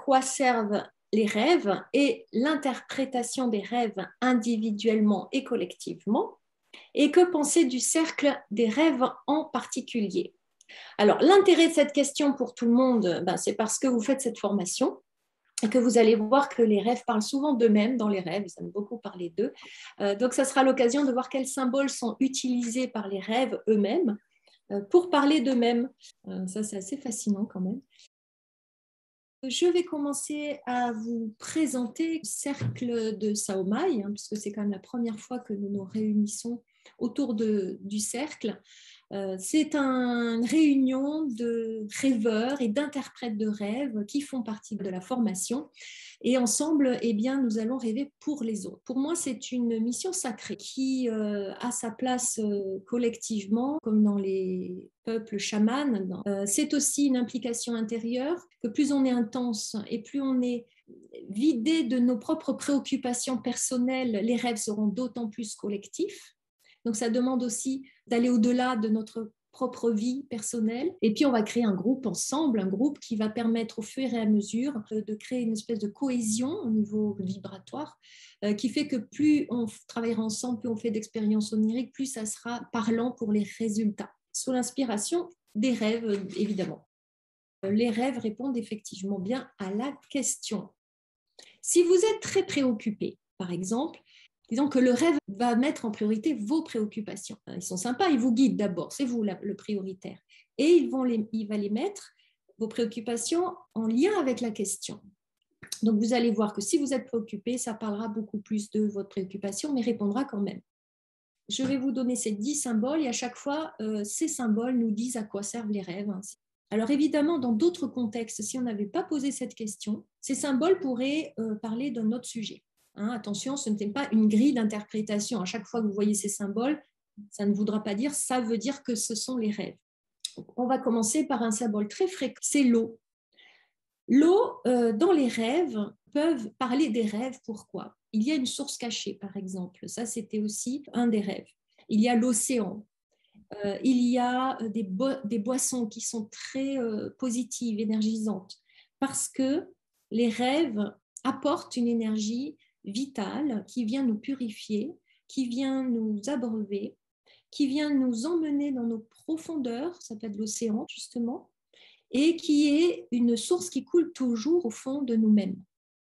quoi servent les rêves et l'interprétation des rêves individuellement et collectivement, et que penser du cercle des rêves en particulier. Alors, l'intérêt de cette question pour tout le monde, c'est parce que vous faites cette formation et que vous allez voir que les rêves parlent souvent d'eux-mêmes dans les rêves, ils aiment beaucoup parler d'eux. Donc, ça sera l'occasion de voir quels symboles sont utilisés par les rêves eux-mêmes pour parler d'eux-mêmes. Ça, c'est assez fascinant quand même. Je vais commencer à vous présenter le cercle de Saomai, puisque c'est quand même la première fois que nous nous réunissons autour du cercle. C'est une réunion de rêveurs et d'interprètes de rêves qui font partie de la formation. Et ensemble, nous allons rêver pour les autres. Pour moi, c'est une mission sacrée qui a sa place collectivement, comme dans les peuples chamans. C'est aussi une implication intérieure, que plus on est intense et plus on est vidé de nos propres préoccupations personnelles, les rêves seront d'autant plus collectifs. Donc, ça demande aussi d'aller au-delà de notre propre vie personnelle. Et puis, on va créer un groupe ensemble, un groupe qui va permettre au fur et à mesure de créer une espèce de cohésion au niveau vibratoire, qui fait que plus on travaillera ensemble, plus on fait d'expériences oniriques, plus ça sera parlant pour les résultats. Sous l'inspiration des rêves, évidemment. Les rêves répondent effectivement bien à la question. Si vous êtes très préoccupé, par exemple, disons que le rêve va mettre en priorité vos préoccupations. Ils sont sympas, ils vous guident d'abord, c'est vous le prioritaire. Et il va les mettre, vos préoccupations, en lien avec la question. Donc, vous allez voir que si vous êtes préoccupé, ça parlera beaucoup plus de votre préoccupation, mais répondra quand même. Je vais vous donner ces 10 symboles et à chaque fois, ces symboles nous disent à quoi servent les rêves. Alors évidemment, dans d'autres contextes, si on n'avait pas posé cette question, ces symboles pourraient parler d'un autre sujet. Attention, ce n'est pas une grille d'interprétation. À chaque fois que vous voyez ces symboles, ça ne voudra pas dire, ça veut dire que ce sont les rêves. On va commencer par un symbole très fréquent, c'est l'eau. L'eau, dans les rêves, peuvent parler des rêves. Pourquoi ? Il y a une source cachée, par exemple. Ça, c'était aussi un des rêves. Il y a l'océan. Il y a des boissons qui sont très positives, énergisantes, parce que les rêves apportent une énergie vitale qui vient nous purifier, qui vient nous abreuver, qui vient nous emmener dans nos profondeurs, ça peut être l'océan justement, et qui est une source qui coule toujours au fond de nous-mêmes.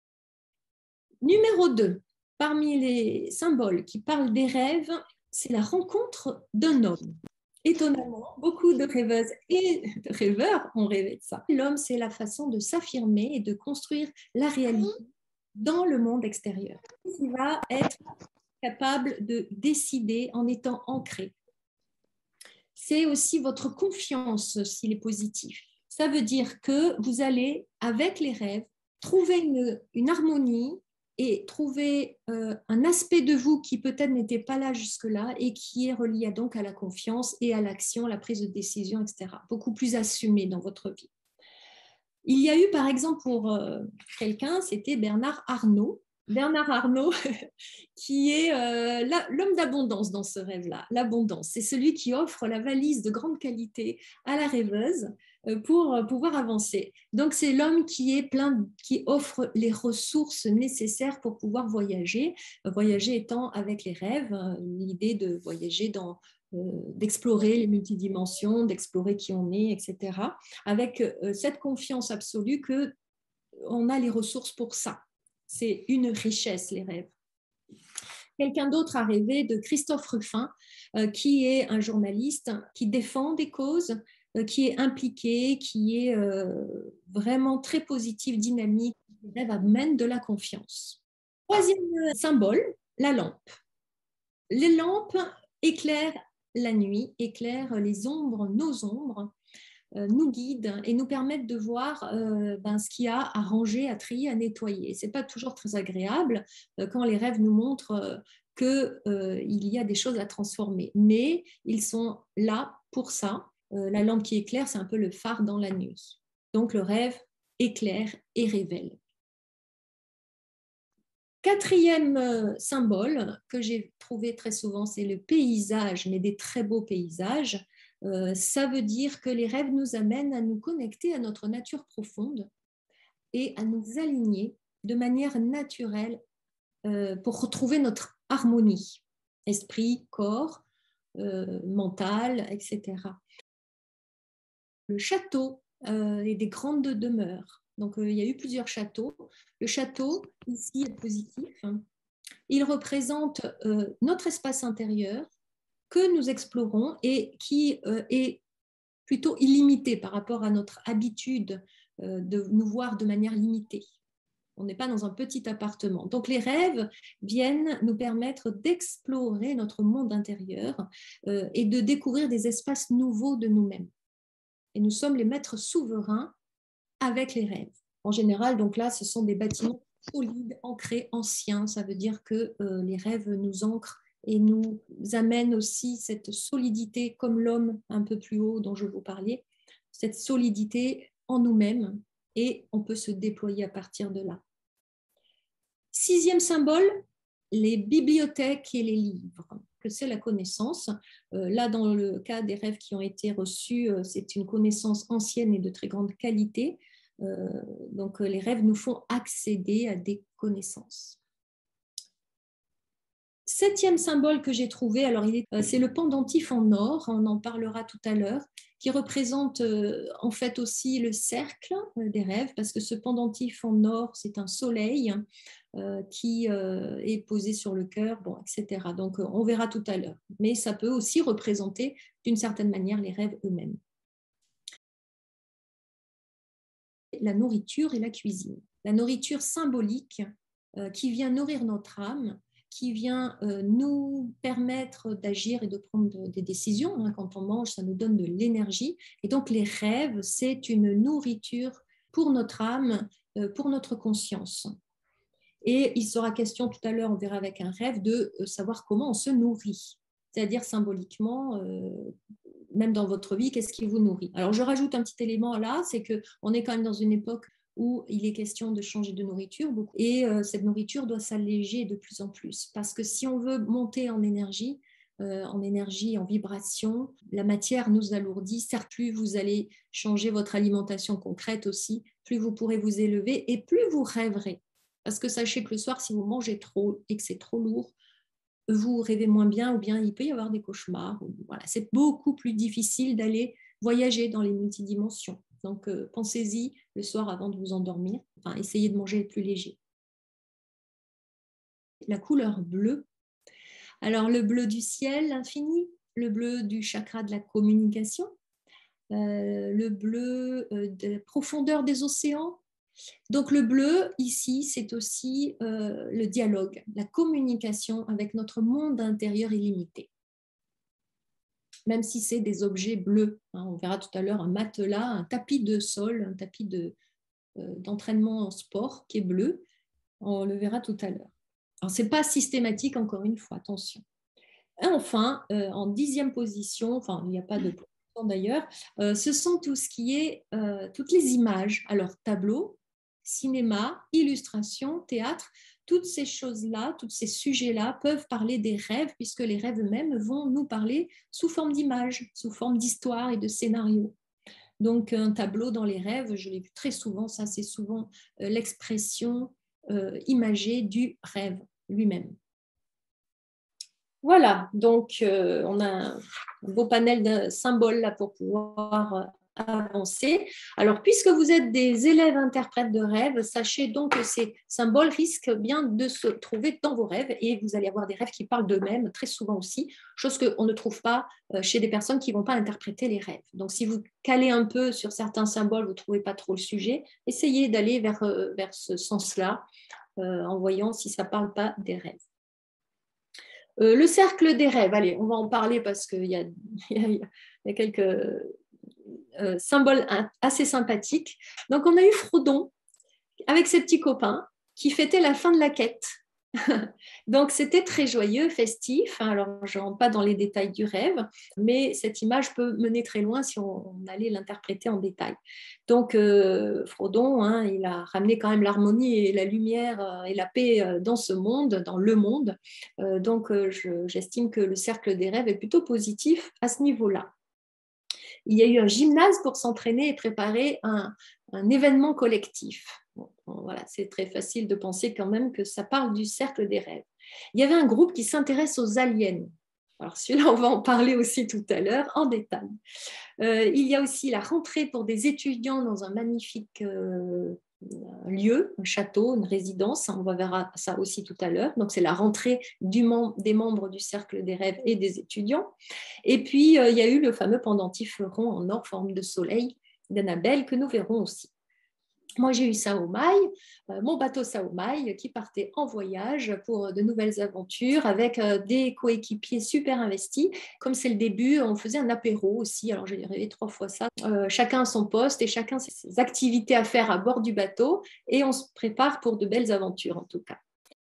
Numéro 2, parmi les symboles qui parlent des rêves, c'est la rencontre d'un homme. Étonnamment, beaucoup de rêveuses et de rêveurs ont rêvé de ça. L'homme, c'est la façon de s'affirmer et de construire la réalité dans le monde extérieur. Il va être capable de décider en étant ancré. C'est aussi votre confiance s'il est positif. Ça veut dire que vous allez, avec les rêves, trouver une harmonie et trouver un aspect de vous qui peut-être n'était pas là jusque-là et qui est relié donc à la confiance et à l'action, la prise de décision, etc. Beaucoup plus assumé dans votre vie. Il y a eu par exemple pour quelqu'un, c'était Bernard Arnault. Bernard Arnault, qui est l'homme d'abondance dans ce rêve-là. L'abondance, c'est celui qui offre la valise de grande qualité à la rêveuse pour pouvoir avancer. Donc, c'est l'homme qui offre les ressources nécessaires pour pouvoir voyager. Voyager étant avec les rêves, l'idée de voyager d'explorer les multidimensions, d'explorer qui on est, etc. Avec cette confiance absolue qu'on a les ressources pour ça. C'est une richesse, les rêves. Quelqu'un d'autre a rêvé de Christophe Ruffin, qui est un journaliste qui défend des causes, qui est impliqué, qui est vraiment très positif, dynamique. Les rêves amènent de la confiance. Troisième symbole, la lampe. Les lampes éclairent la nuit, éclairent les ombres, nos ombres, nous guident et nous permettent de voir ce qu'il y a à ranger, à trier, à nettoyer. Ce n'est pas toujours très agréable quand les rêves nous montrent qu'il y a des choses à transformer, mais ils sont là pour ça. La lampe qui éclaire, c'est un peu le phare dans la nuit. Donc le rêve éclaire et révèle. Quatrième symbole que j'ai trouvé très souvent, c'est le paysage, mais des très beaux paysages. Ça veut dire que les rêves nous amènent à nous connecter à notre nature profonde, et à nous aligner de manière naturelle pour retrouver notre harmonie, esprit, corps, mental, etc. Le château et des grandes demeures. Donc, il y a eu plusieurs châteaux. Le château, ici, est positif. Il représente notre espace intérieur que nous explorons et qui est plutôt illimité par rapport à notre habitude de nous voir de manière limitée. On n'est pas dans un petit appartement. Donc, les rêves viennent nous permettre d'explorer notre monde intérieur et de découvrir des espaces nouveaux de nous-mêmes. Et nous sommes les maîtres souverains avec les rêves. En général, donc là, ce sont des bâtiments solides, ancrés, anciens. Ça veut dire que les rêves nous ancrent et nous amènent aussi cette solidité, comme l'homme un peu plus haut dont je vous parlais, cette solidité en nous-mêmes, et on peut se déployer à partir de là. 6e symbole, les bibliothèques et les livres. Que c'est la connaissance. Là, dans le cas des rêves qui ont été reçus, c'est une connaissance ancienne et de très grande qualité. Donc, les rêves nous font accéder à des connaissances. 7e symbole que j'ai trouvé, alors c'est le pendentif en or, on en parlera tout à l'heure, qui représente en fait aussi le cercle des rêves, parce que ce pendentif en or, c'est un soleil qui est posé sur le cœur, bon, etc. Donc, on verra tout à l'heure. Mais ça peut aussi représenter d'une certaine manière les rêves eux-mêmes. La nourriture et la cuisine. La nourriture symbolique qui vient nourrir notre âme, qui vient nous permettre d'agir et de prendre des décisions. Quand on mange, ça nous donne de l'énergie. Et donc, les rêves, c'est une nourriture pour notre âme, pour notre conscience. Et il sera question tout à l'heure, on verra avec un rêve, de savoir comment on se nourrit. C'est-à-dire symboliquement, même dans votre vie, qu'est-ce qui vous nourrit. Alors, je rajoute un petit élément là, c'est qu'on est quand même dans une époque où il est question de changer de nourriture, et cette nourriture doit s'alléger de plus en plus. Parce que si on veut monter en énergie, en vibration, la matière nous alourdit. Certes, plus vous allez changer votre alimentation concrète aussi, plus vous pourrez vous élever et plus vous rêverez. Parce que sachez que le soir, si vous mangez trop et que c'est trop lourd, vous rêvez moins bien ou bien il peut y avoir des cauchemars. Voilà. C'est beaucoup plus difficile d'aller voyager dans les multidimensions. Donc, pensez-y le soir avant de vous endormir. Enfin, essayez de manger plus léger. La couleur bleue. Alors, le bleu du ciel, l'infini, le bleu du chakra de la communication, le bleu de la profondeur des océans. Donc, le bleu, ici, c'est aussi le dialogue, la communication avec notre monde intérieur illimité. Même si c'est des objets bleus. On verra tout à l'heure un matelas, un tapis de sol, un tapis d'entraînement en sport qui est bleu. On le verra tout à l'heure. Alors, ce n'est pas systématique, encore une fois, attention. Et enfin, en 10e position, enfin, il n'y a pas de position d'ailleurs, ce sont tout ce qui est toutes les images. Alors, tableau, cinéma, illustration, théâtre, toutes ces choses-là, tous ces sujets-là peuvent parler des rêves, puisque les rêves eux-mêmes vont nous parler sous forme d'images, sous forme d'histoires et de scénarios. Donc, un tableau dans les rêves, je l'ai vu très souvent, ça c'est souvent l'expression imagée du rêve lui-même. Voilà, donc on a un beau panel de symboles là pour pouvoir avancer. Alors, puisque vous êtes des élèves interprètes de rêves, sachez donc que ces symboles risquent bien de se trouver dans vos rêves et vous allez avoir des rêves qui parlent d'eux-mêmes très souvent aussi, chose qu'on ne trouve pas chez des personnes qui ne vont pas interpréter les rêves. Donc, si vous calez un peu sur certains symboles, vous ne trouvez pas trop le sujet, essayez d'aller vers ce sens-là en voyant si ça ne parle pas des rêves. Le cercle des rêves, allez, on va en parler parce qu'il y a quelques symboles assez sympathiques. Donc, on a eu Frodon avec ses petits copains qui fêtaient la fin de la quête. Donc, c'était très joyeux, festif. Alors, je ne rentre pas dans les détails du rêve, mais cette image peut mener très loin si on allait l'interpréter en détail. Donc, Frodon, il a ramené quand même l'harmonie et la lumière et la paix dans ce monde, dans le monde. Donc, j'estime que le cercle des rêves est plutôt positif à ce niveau-là. Il y a eu un gymnase pour s'entraîner et préparer un événement collectif. Voilà, c'est très facile de penser quand même que ça parle du cercle des rêves. Il y avait un groupe qui s'intéresse aux aliens. Alors celui-là, on va en parler aussi tout à l'heure en détail. Il y a aussi la rentrée pour des étudiants dans un magnifique lieu, un château, une résidence. On va voir ça aussi tout à l'heure. Donc, c'est la rentrée des membres du Cercle des Rêves et des étudiants. Et puis, il y a eu le fameux pendentif rond en or, forme de soleil d'Annabelle, que nous verrons aussi. Moi, j'ai eu Saomai, mon bateau Saomai, qui partait en voyage pour de nouvelles aventures avec des coéquipiers super investis. Comme c'est le début, on faisait un apéro aussi. Alors, j'ai rêvé 3 fois ça. Chacun à son poste et chacun ses activités à faire à bord du bateau. Et on se prépare pour de belles aventures, en tout cas.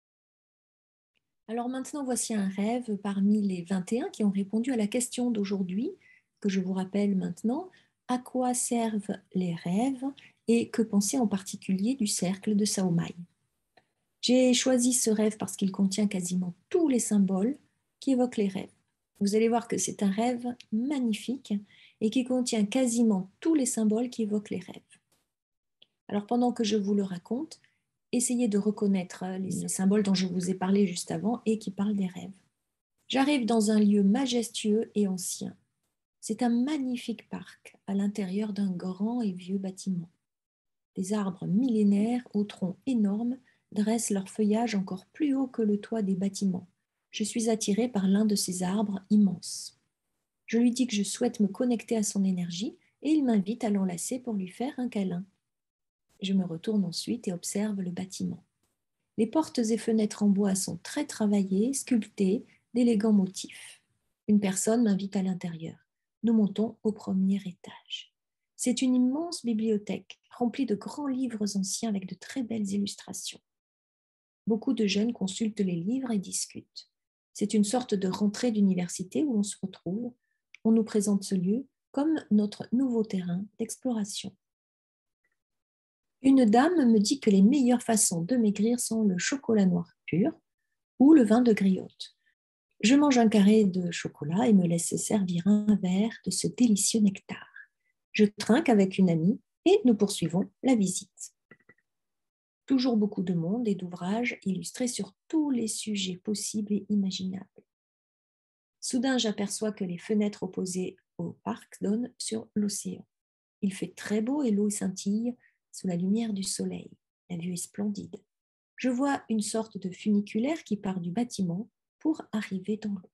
Alors maintenant, voici un rêve parmi les 21 qui ont répondu à la question d'aujourd'hui, que je vous rappelle maintenant. À quoi servent les rêves et que penser en particulier du cercle de Saomai? J'ai choisi ce rêve parce qu'il contient quasiment tous les symboles qui évoquent les rêves. Vous allez voir que c'est un rêve magnifique et qui contient quasiment tous les symboles qui évoquent les rêves. Alors pendant que je vous le raconte, essayez de reconnaître les symboles dont je vous ai parlé juste avant et qui parlent des rêves. J'arrive dans un lieu majestueux et ancien. C'est un magnifique parc à l'intérieur d'un grand et vieux bâtiment. Des arbres millénaires aux troncs énormes dressent leur feuillage encore plus haut que le toit des bâtiments. Je suis attirée par l'un de ces arbres immenses. Je lui dis que je souhaite me connecter à son énergie et il m'invite à l'enlacer pour lui faire un câlin. Je me retourne ensuite et observe le bâtiment. Les portes et fenêtres en bois sont très travaillées, sculptées, d'élégants motifs. Une personne m'invite à l'intérieur. Nous montons au premier étage. C'est une immense bibliothèque remplie de grands livres anciens avec de très belles illustrations. Beaucoup de jeunes consultent les livres et discutent. C'est une sorte de rentrée d'université où on se retrouve. On nous présente ce lieu comme notre nouveau terrain d'exploration. Une dame me dit que les meilleures façons de maigrir sont le chocolat noir pur ou le vin de griotte. Je mange un carré de chocolat et me laisse servir un verre de ce délicieux nectar. Je trinque avec une amie et nous poursuivons la visite. Toujours beaucoup de monde et d'ouvrages illustrés sur tous les sujets possibles et imaginables. Soudain, j'aperçois que les fenêtres opposées au parc donnent sur l'océan. Il fait très beau et l'eau scintille sous la lumière du soleil. La vue est splendide. Je vois une sorte de funiculaire qui part du bâtiment pour arriver dans l'eau.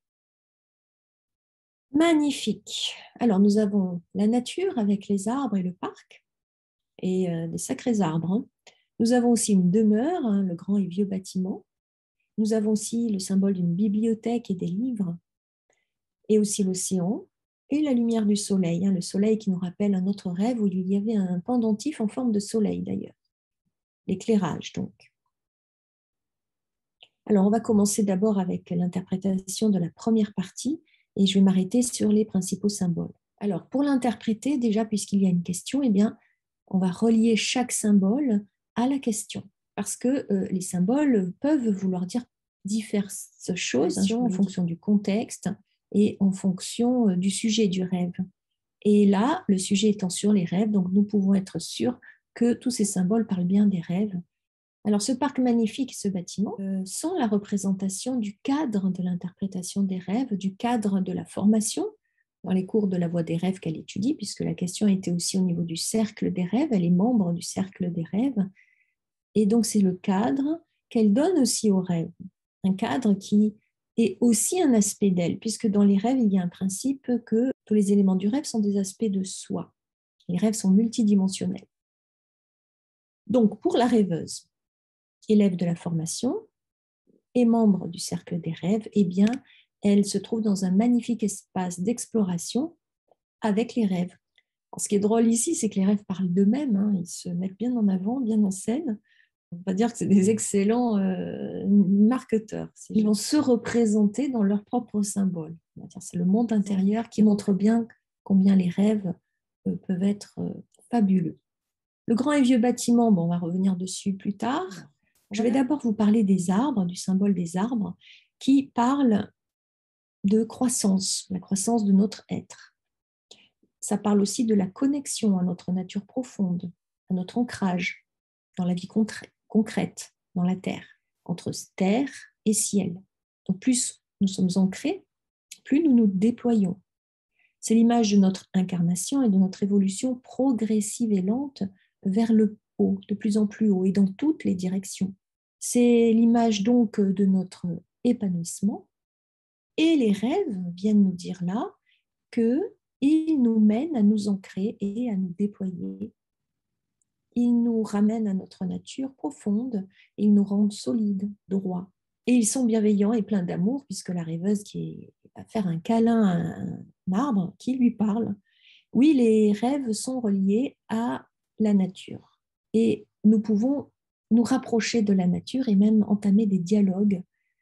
Magnifique. Alors, nous avons la nature avec les arbres et le parc, et des sacrés arbres. Hein. Nous avons aussi une demeure, hein, le grand et vieux bâtiment. Nous avons aussi le symbole d'une bibliothèque et des livres, et aussi l'océan, et la lumière du soleil, hein, le soleil qui nous rappelle un autre rêve où il y avait un pendentif en forme de soleil d'ailleurs. L'éclairage donc. Alors, on va commencer d'abord avec l'interprétation de la première partie et je vais m'arrêter sur les principaux symboles. Alors, pour l'interpréter, déjà, puisqu'il y a une question, eh bien, on va relier chaque symbole à la question parce que les symboles peuvent vouloir dire diverses choses en fonction du contexte et en fonction du sujet du rêve. Et là, le sujet étant sur les rêves, donc nous pouvons être sûrs que tous ces symboles parlent bien des rêves. Alors, ce parc magnifique, ce bâtiment, sont la représentation du cadre de l'interprétation des rêves, du cadre de la formation dans les cours de la voie des rêves qu'elle étudie, puisque la question était aussi au niveau du cercle des rêves, elle est membre du cercle des rêves. Et donc, c'est le cadre qu'elle donne aussi aux rêves, un cadre qui est aussi un aspect d'elle, puisque dans les rêves, il y a un principe que tous les éléments du rêve sont des aspects de soi. Les rêves sont multidimensionnels. Donc, pour la rêveuse, élève de la formation et membre du cercle des rêves, eh bien, elle se trouve dans un magnifique espace d'exploration avec les rêves. Alors, ce qui est drôle ici, c'est que les rêves parlent d'eux-mêmes, hein, ils se mettent bien en avant, bien en scène. On va dire que c'est des excellents marketeurs. Ils vont se représenter dans leur propre symbole. C'est le monde intérieur qui montre bien combien les rêves peuvent être fabuleux. Le grand et vieux bâtiment, bon, on va revenir dessus plus tard. Je vais d'abord vous parler des arbres, du symbole des arbres, qui parle de croissance, la croissance de notre être. Ça parle aussi de la connexion à notre nature profonde, à notre ancrage. dans la vie concrète, dans la terre, entre terre et ciel. Donc plus nous sommes ancrés, plus nous nous déployons. C'est l'image de notre incarnation et de notre évolution progressive et lente vers le haut, de plus en plus haut et dans toutes les directions. C'est l'image donc de notre épanouissement. Et les rêves viennent nous dire là qu'ils nous mènent à nous ancrer et à nous déployer. Ils nous ramènent à notre nature profonde et ils nous rendent solides, droits. Et ils sont bienveillants et pleins d'amour, puisque la rêveuse qui va faire un câlin à un arbre qui lui parle. Oui, les rêves sont reliés à la nature. Et nous pouvons nous rapprocher de la nature et même entamer des dialogues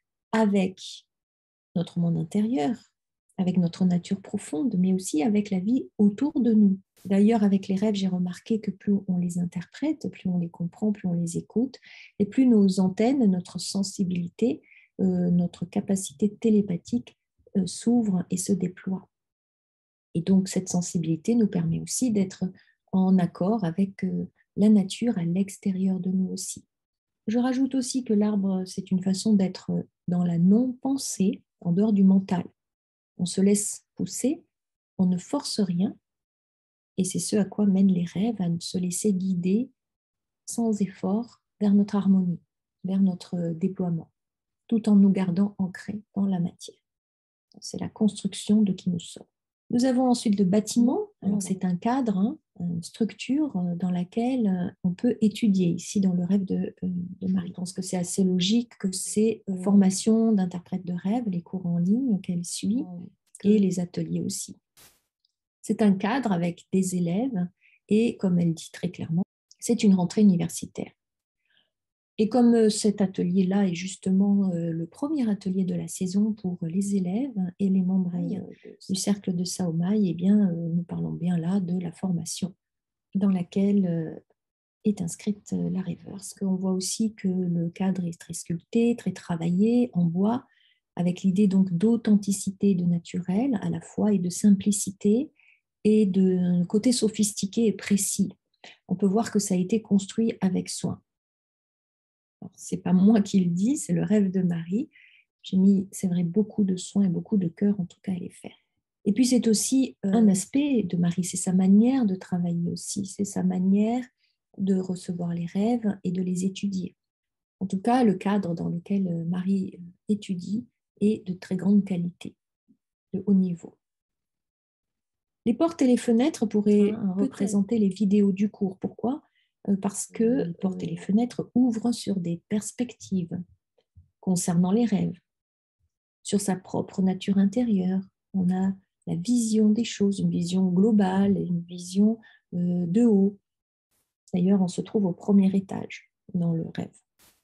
avec notre monde intérieur, avec notre nature profonde, mais aussi avec la vie autour de nous. D'ailleurs, avec les rêves, j'ai remarqué que plus on les interprète, plus on les comprend, plus on les écoute, et plus nos antennes, notre sensibilité, notre capacité télépathique s'ouvrent et se déploient. Et donc, cette sensibilité nous permet aussi d'être en accord avec la nature à l'extérieur de nous aussi. Je rajoute aussi que l'arbre, c'est une façon d'être dans la non-pensée, en dehors du mental. On se laisse pousser, on ne force rien, et c'est ce à quoi mènent les rêves, à se laisser guider sans effort vers notre harmonie, vers notre déploiement, tout en nous gardant ancrés dans la matière. C'est la construction de qui nous sommes. Nous avons ensuite le bâtiment. Alors, c'est un cadre, une structure dans laquelle on peut étudier. Ici, dans le rêve de Marie, je pense que c'est assez logique que ces formations d'interprète de rêve, les cours en ligne qu'elle suit et les ateliers aussi. C'est un cadre avec des élèves et, comme elle dit très clairement, c'est une rentrée universitaire. Et comme cet atelier-là est justement le premier atelier de la saison pour les élèves et les membres du cercle de Saomai, eh bien, nous parlons bien là de la formation dans laquelle est inscrite la rêveuse. Parce qu'on voit aussi que le cadre est très sculpté, très travaillé en bois, avec l'idée donc d'authenticité, de naturel à la fois, et de simplicité et de côté sophistiqué et précis. On peut voir que ça a été construit avec soin. Ce n'est pas moi qui le dis, c'est le rêve de Marie. J'ai mis, c'est vrai, beaucoup de soin et beaucoup de cœur, en tout cas, à les faire. Et puis, c'est aussi un aspect de Marie, c'est sa manière de travailler aussi, c'est sa manière de recevoir les rêves et de les étudier. En tout cas, le cadre dans lequel Marie étudie est de très grande qualité, de haut niveau. Les portes et les fenêtres pourraient représenter les vidéos du cours. Pourquoi ? Parce que les portes et les fenêtres ouvrent sur des perspectives concernant les rêves, sur sa propre nature intérieure. On a la vision des choses, une vision globale, une vision de haut. D'ailleurs, on se trouve au premier étage dans le rêve.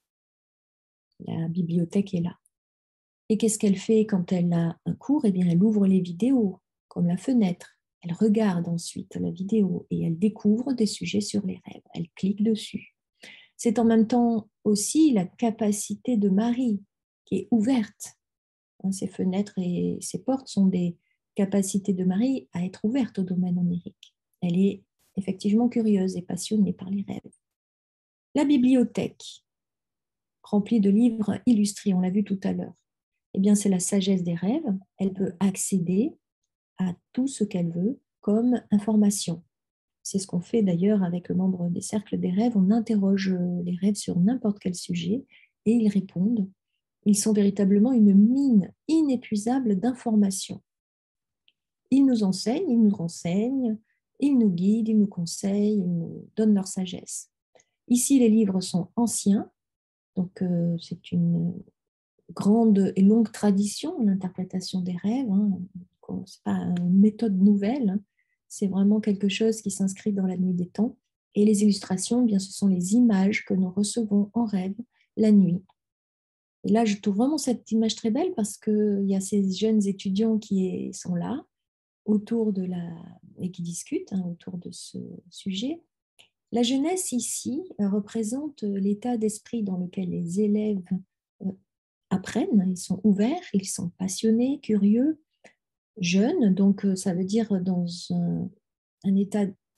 La bibliothèque est là. Et qu'est-ce qu'elle fait quand elle a un cours ? Eh bien, elle ouvre les vidéos, comme la fenêtre. Elle regarde ensuite la vidéo et elle découvre des sujets sur les rêves. Elle clique dessus. C'est en même temps aussi la capacité de Marie qui est ouverte. Ces fenêtres et ces portes sont des capacités de Marie à être ouvertes au domaine onirique. Elle est effectivement curieuse et passionnée par les rêves. La bibliothèque, remplie de livres illustrés, on l'a vu tout à l'heure, eh bien, c'est la sagesse des rêves. Elle peut accéder à tout ce qu'elle veut comme information. C'est ce qu'on fait d'ailleurs avec le membre des cercles des rêves. On interroge les rêves sur n'importe quel sujet et ils répondent. Ils sont véritablement une mine inépuisable d'informations. Ils nous enseignent, ils nous renseignent, ils nous guident, ils nous conseillent, ils nous donnent leur sagesse. Ici, les livres sont anciens, donc c'est une grande et longue tradition, l'interprétation des rêves. Ce n'est pas une méthode nouvelle, c'est vraiment quelque chose qui s'inscrit dans la nuit des temps. Et les illustrations, eh bien, ce sont les images que nous recevons en rêve la nuit. Et là, je trouve vraiment cette image très belle parce qu'il y a ces jeunes étudiants qui sont là autour et qui discutent autour de ce sujet. La jeunesse ici représente l'état d'esprit dans lequel les élèves apprennent, ils sont ouverts, ils sont passionnés, curieux, jeunes, donc ça veut dire dans un état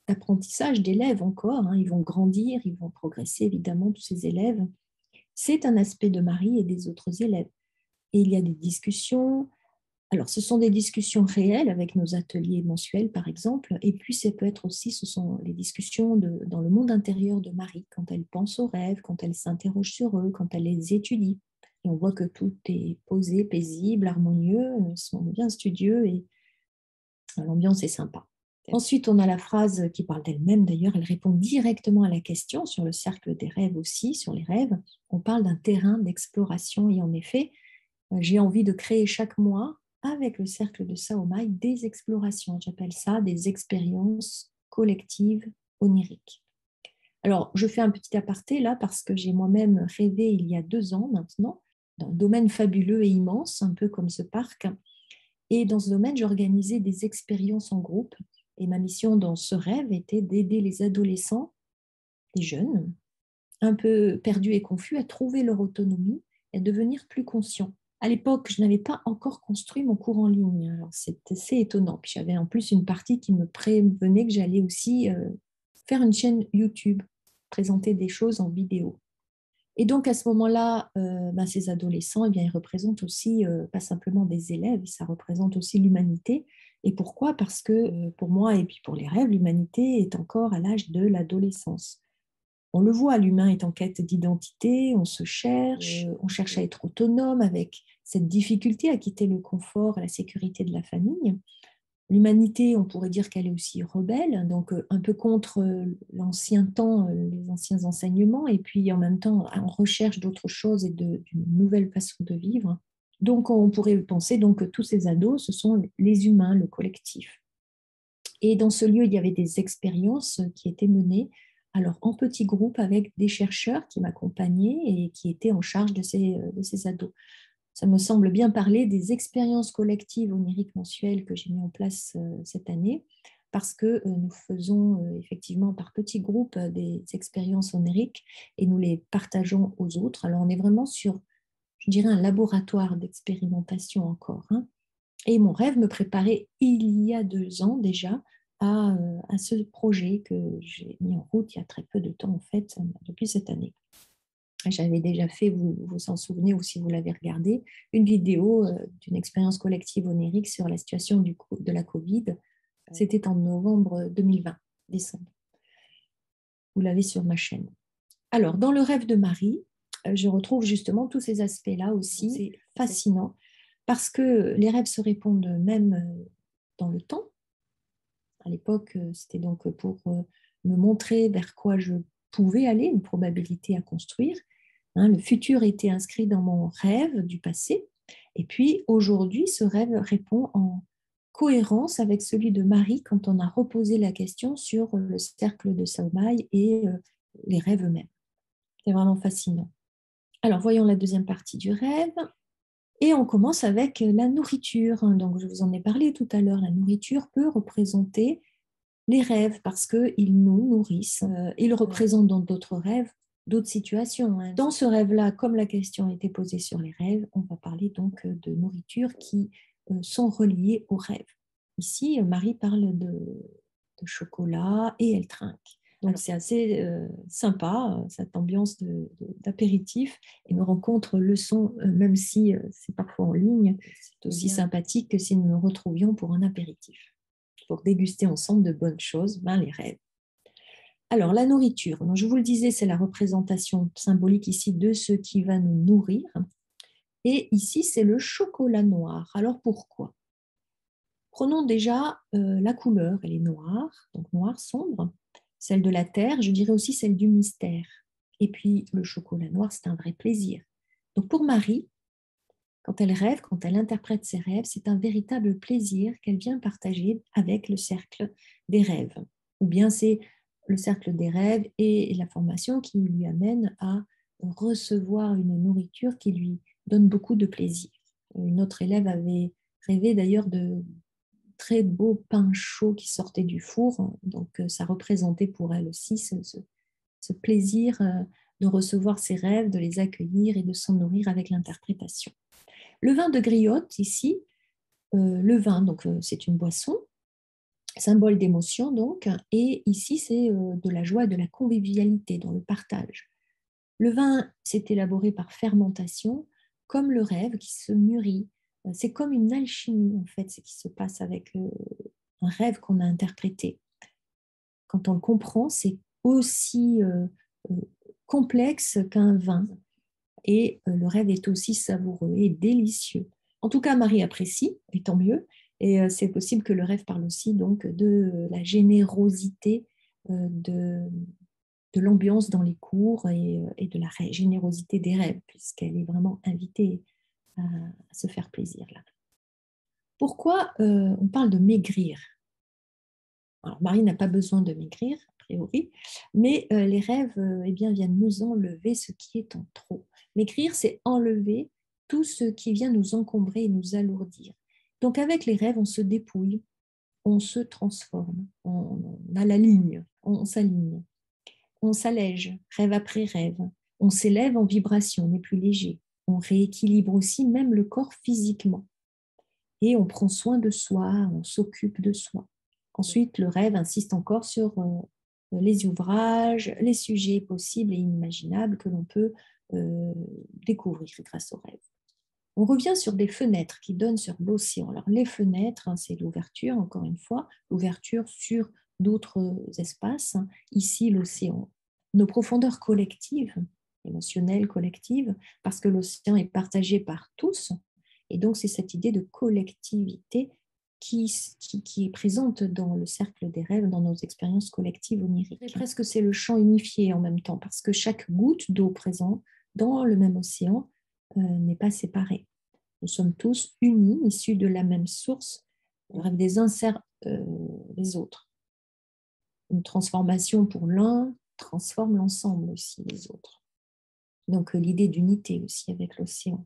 d'apprentissage d'élèves encore, hein. Ils vont grandir, ils vont progresser évidemment, tous ces élèves. C'est un aspect de Marie et des autres élèves. Et il y a des discussions. Alors, ce sont des discussions réelles avec nos ateliers mensuels, par exemple, et puis ça peut être aussi, ce sont les discussions dans le monde intérieur de Marie, quand elle pense aux rêves, quand elle s'interroge sur eux, quand elle les étudie. Et on voit que tout est posé, paisible, harmonieux, ils sont bien studieux et l'ambiance est sympa. Ensuite, on a la phrase qui parle d'elle-même, d'ailleurs, elle répond directement à la question sur le cercle des rêves aussi, sur les rêves. On parle d'un terrain d'exploration et en effet, j'ai envie de créer chaque mois, avec le cercle de Saomai, des explorations. J'appelle ça des expériences collectives oniriques. Alors, je fais un petit aparté là parce que j'ai moi-même rêvé il y a 2 ans maintenant, dans un domaine fabuleux et immense, un peu comme ce parc. Et dans ce domaine, j'organisais des expériences en groupe. Et ma mission dans ce rêve était d'aider les adolescents, les jeunes, un peu perdus et confus, à trouver leur autonomie et à devenir plus conscients. À l'époque, je n'avais pas encore construit mon cours en ligne. Alors, c'était assez étonnant. Puis j'avais en plus une partie qui me prévenait que j'allais aussi faire une chaîne YouTube, présenter des choses en vidéo. Et donc à ce moment-là, ces adolescents, eh bien, ils représentent aussi pas simplement des élèves, ça représente aussi l'humanité. Et pourquoi? Parce que pour moi et puis pour les rêves, l'humanité est encore à l'âge de l'adolescence. On le voit, l'humain est en quête d'identité, on cherche à être autonome avec cette difficulté à quitter le confort et la sécurité de la famille. L'humanité, on pourrait dire qu'elle est aussi rebelle, donc un peu contre l'ancien temps, les anciens enseignements, et puis en même temps en recherche d'autres choses et d'une nouvelle façon de vivre. Donc on pourrait penser donc, que tous ces ados, ce sont les humains, le collectif. Et dans ce lieu, il y avait des expériences qui étaient menées alors en petits groupes avec des chercheurs qui m'accompagnaient et qui étaient en charge de ces ados. Ça me semble bien parler des expériences collectives oniriques mensuelles que j'ai mis en place cette année, parce que nous faisons effectivement par petits groupes des expériences oniriques et nous les partageons aux autres. Alors on est vraiment sur, je dirais, un laboratoire d'expérimentation encore, hein. Et mon rêve me préparait il y a 2 ans déjà à ce projet que j'ai mis en route il y a très peu de temps en fait, depuis cette année. J'avais déjà fait, vous vous en souvenez ou si vous l'avez regardé, une vidéo d'une expérience collective onirique sur la situation de la Covid. C'était en novembre 2020, décembre. Vous l'avez sur ma chaîne. Alors, dans le rêve de Marie, je retrouve justement tous ces aspects-là aussi. C'est fascinant parce que les rêves se répondent même dans le temps. À l'époque, c'était donc pour me montrer vers quoi je pouvais aller, une probabilité à construire. Hein, le futur était inscrit dans mon rêve du passé. Et puis aujourd'hui, ce rêve répond en cohérence avec celui de Marie quand on a reposé la question sur le cercle de Saumai et les rêves eux-mêmes. C'est vraiment fascinant. Alors voyons la deuxième partie du rêve. Et on commence avec la nourriture. Donc je vous en ai parlé tout à l'heure. La nourriture peut représenter les rêves parce qu'ils nous nourrissent. Ils représentent dans d'autres rêves d'autres situations, hein. Dans ce rêve-là, comme la question était posée sur les rêves, on va parler donc de nourriture qui sont reliées aux rêves. Ici, Marie parle de chocolat et elle trinque. Donc c'est assez sympa, cette ambiance d'apéritif. Et nos rencontres le sont, même si c'est parfois en ligne, c'est aussi sympathique que si nous nous retrouvions pour un apéritif, pour déguster ensemble de bonnes choses, les rêves. Alors, la nourriture, donc, je vous le disais, c'est la représentation symbolique ici de ce qui va nous nourrir. Et ici, c'est le chocolat noir. Alors, pourquoi? Prenons déjà la couleur, elle est noire, donc noir sombre. Celle de la terre, je dirais aussi celle du mystère. Et puis, le chocolat noir, c'est un vrai plaisir. Donc, pour Marie, quand elle rêve, quand elle interprète ses rêves, c'est un véritable plaisir qu'elle vient partager avec le cercle des rêves. Ou bien c'est le cercle des rêves et la formation qui lui amène à recevoir une nourriture qui lui donne beaucoup de plaisir. Une autre élève avait rêvé d'ailleurs de très beaux pains chauds qui sortaient du four, donc ça représentait pour elle aussi ce plaisir de recevoir ses rêves, de les accueillir et de s'en nourrir avec l'interprétation. Le vin de griotte ici, le vin, donc c'est une boisson symbole d'émotion donc, et ici c'est de la joie et de la convivialité dans le partage. Le vin s'est élaboré par fermentation, comme le rêve qui se mûrit. C'est comme une alchimie en fait, ce qui se passe avec un rêve qu'on a interprété. Quand on le comprend, c'est aussi euh, complexe qu'un vin. Et le rêve est aussi savoureux et délicieux. En tout cas, Marie apprécie, et tant mieux. Et c'est possible que le rêve parle aussi donc de la générosité de l'ambiance dans les cours et de la générosité des rêves, puisqu'elle est vraiment invitée à se faire plaisir là. Pourquoi on parle de maigrir? Alors, Marie n'a pas besoin de maigrir, a priori, mais les rêves eh bien, viennent nous enlever ce qui est en trop. Maigrir, c'est enlever tout ce qui vient nous encombrer et nous alourdir. Donc, avec les rêves, on se dépouille, on se transforme, on a la ligne, on s'aligne, on s'allège, rêve après rêve, on s'élève en vibration, on est plus léger, on rééquilibre aussi même le corps physiquement et on prend soin de soi, on s'occupe de soi. Ensuite, le rêve insiste encore sur les ouvrages, les sujets possibles et inimaginables que l'on peut découvrir grâce au rêve. On revient sur des fenêtres qui donnent sur l'océan. Alors, les fenêtres, hein, c'est l'ouverture, encore une fois, l'ouverture sur d'autres espaces. Ici, l'océan. Nos profondeurs collectives, émotionnelles collectives, parce que l'océan est partagé par tous. Et donc, c'est cette idée de collectivité qui est présente dans le cercle des rêves, dans nos expériences collectives oniriques. Et presque c'est le champ unifié en même temps, parce que chaque goutte d'eau présente dans le même océan n'est pas séparée. Nous sommes tous unis, issus de la même source. Le rêve des uns sert les autres. Une transformation pour l'un transforme l'ensemble aussi, les autres. Donc l'idée d'unité aussi avec l'océan.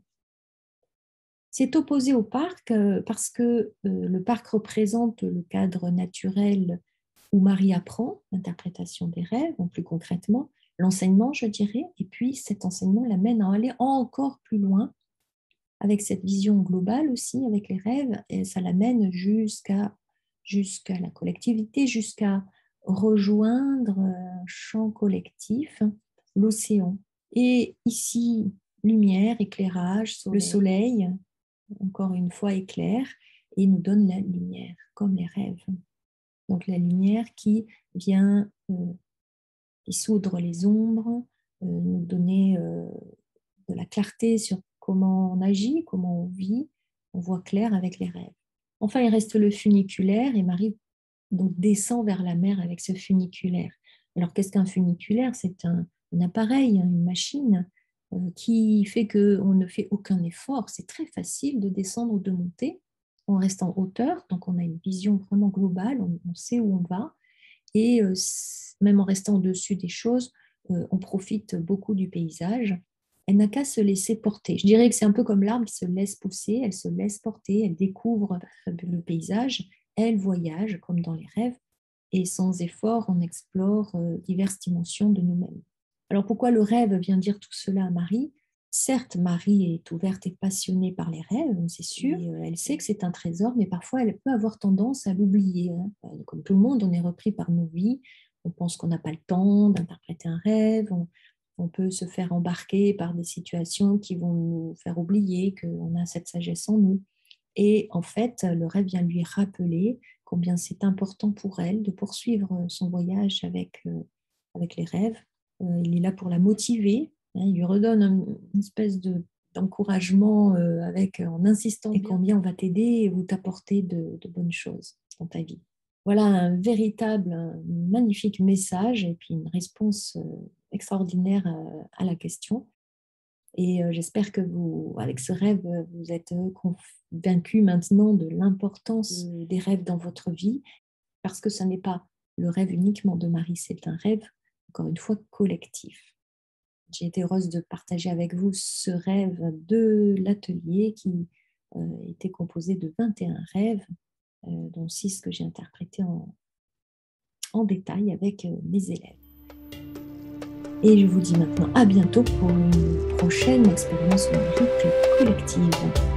C'est opposé au parc parce que le parc représente le cadre naturel où Marie apprend l'interprétation des rêves, plus concrètement, l'enseignement, je dirais, et puis cet enseignement l'amène à aller encore plus loin avec cette vision globale aussi, avec les rêves, et ça l'amène jusqu'à la collectivité, jusqu'à rejoindre un champ collectif, l'océan. Et ici, lumière, éclairage, le soleil, encore une fois, éclaire et nous donne la lumière, comme les rêves. Donc la lumière qui vient dissoudre les ombres, nous donner de la clarté sur comment on agit, comment on vit, on voit clair avec les rêves. Enfin, il reste le funiculaire et Marie donc, descend vers la mer avec ce funiculaire. Alors, qu'est-ce qu'un funiculaire? C'est un appareil, une machine qui fait qu'on ne fait aucun effort. C'est très facile de descendre ou de monter. On reste en hauteur, donc on a une vision vraiment globale, on sait où on va. Et même en restant au-dessus des choses, on profite beaucoup du paysage. Elle n'a qu'à se laisser porter. Je dirais que c'est un peu comme l'arbre qui se laisse pousser, elle se laisse porter, elle découvre le paysage, elle voyage comme dans les rêves, et sans effort, on explore diverses dimensions de nous-mêmes. Alors pourquoi le rêve vient dire tout cela à Marie? Certes, Marie est ouverte et passionnée par les rêves, c'est sûr. Et, elle sait que c'est un trésor, mais parfois elle peut avoir tendance à l'oublier. Hein. Comme tout le monde, on est repris par nos vies. On pense qu'on n'a pas le temps d'interpréter un rêve. On peut se faire embarquer par des situations qui vont nous faire oublier qu'on a cette sagesse en nous. Et en fait, le rêve vient lui rappeler combien c'est important pour elle de poursuivre son voyage avec les rêves. Il est là pour la motiver. Il lui redonne une espèce d'encouragement en insistant et combien on va t'aider ou t'apporter de bonnes choses dans ta vie. Voilà un véritable, un magnifique message et puis une réponse extraordinaire à la question. Et j'espère que vous, avec ce rêve, vous êtes convaincus maintenant de l'importance des rêves dans votre vie, parce que ce n'est pas le rêve uniquement de Marie, c'est un rêve, encore une fois, collectif. J'ai été heureuse de partager avec vous ce rêve de l'atelier qui était composé de 21 rêves, dont 6 que j'ai interprétés en détail avec mes élèves. Et je vous dis maintenant à bientôt pour une prochaine expérience onirique collective.